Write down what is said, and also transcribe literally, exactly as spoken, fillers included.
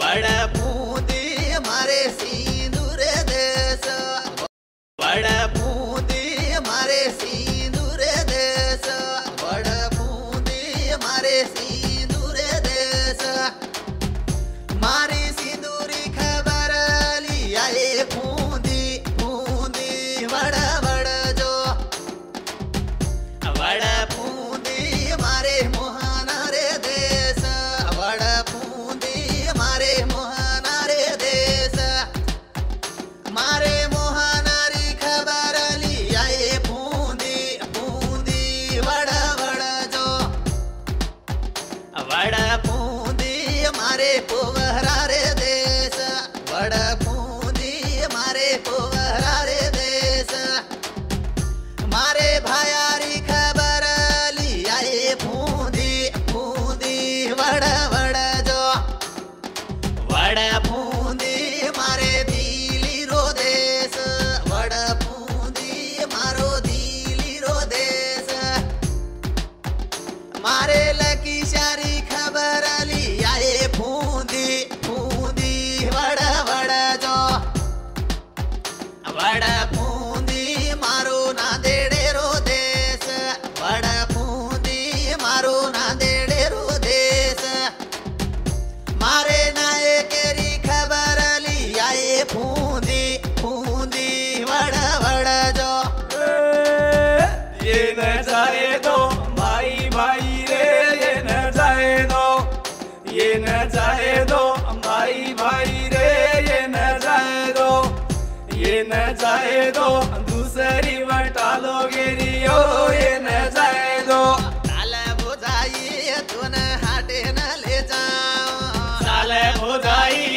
वड़ बूंदी मारे सिंदूर देश वड़ बूंदी मारे सिंदूर देश वड़ बूंदी मारे सिंदूर देश मारी सिंदूरी खबर लिया ये बूंदी बूंदी वड़ वड़ जो वड़ बूंदी मारे मोहना रे देश वड़ बूंदी मारे मोहना रे देश मारे मोहनारी खबर लिया ये बूंदी बूंदी वड़ वड़ जो वड़ बूंदी मारे पोवरा रे देश वड़ बूंदी मारे पोवरा रे देश मारे भायारी खबर लिया ये बूंदी बूंदी वड़ वड़ जो वड़ बूंदी मारे दिली रो देश वड़ बूंदी मारो दिली रो देश मारे लकी शारी खबर लिया ये बूंदी बूंदी वड़ वड़ जो वड़ बूंदी मारो ना देड़े रो देश वड़ बूंदी मारो ना देड़े रो देश मारे नाये केरी खबर लिया ये बूंदी बूंदी वड़ वड़ जो ये न जाए दो भाई भाई रे ये न जाए दो ये न जाए दो भाई भाई रे ये न जाए दो ये न जाए दो दूसरी बटालो गिरियो ये न जाए दो साले बुझाई तूने हाटे न ले जाओ साले बुझाई